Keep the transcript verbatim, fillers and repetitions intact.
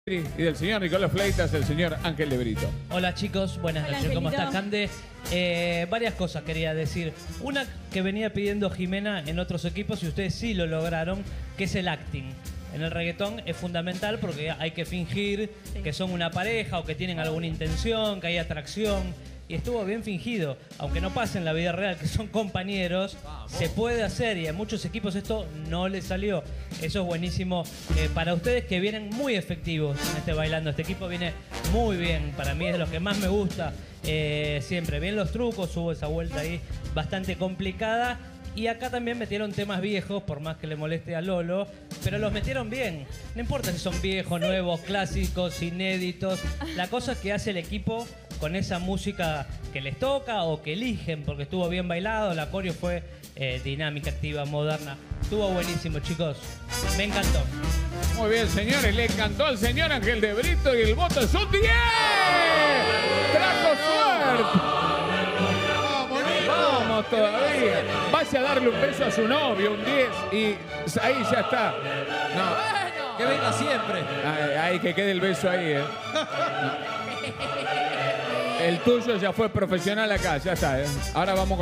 Y del señor Nicolás Fleitas, el señor Ángel de Brito. Hola chicos, buenas Hola, noches, ¿cómo Angelito. estás, Cande? Eh, varias cosas quería decir. Una que venía pidiendo Jimena en otros equipos y ustedes sí lo lograron, que es el acting. En el reggaetón es fundamental porque hay que fingir Sí. que son una pareja o que tienen alguna intención, que hay atracción. Y estuvo bien fingido, aunque no pase en la vida real, que son compañeros, se puede hacer y a muchos equipos esto no les salió. Eso es buenísimo eh, para ustedes que vienen muy efectivos en este bailando. Este equipo viene muy bien, para mí es de los que más me gusta eh, siempre. Bien los trucos, hubo esa vuelta ahí bastante complicada. Y acá también metieron temas viejos, por más que le moleste a Lolo, pero los metieron bien. No importa si son viejos, nuevos, clásicos, inéditos. La cosa es que hace el equipo con esa música que les toca o que eligen, porque estuvo bien bailado, la coreo fue eh, dinámica, activa, moderna. Estuvo buenísimo, chicos. Me encantó. Muy bien, señores, le encantó al señor Ángel de Brito y el voto es un diez. ¡Trajo suerte! Vamos todavía. Vaya a darle un beso a su novio, un diez, y ahí ya está. No, Que venga siempre. ahí, ahí que quede el beso ahí, ¿eh? El tuyo ya fue profesional acá, ya está, ¿eh? Ahora vamos con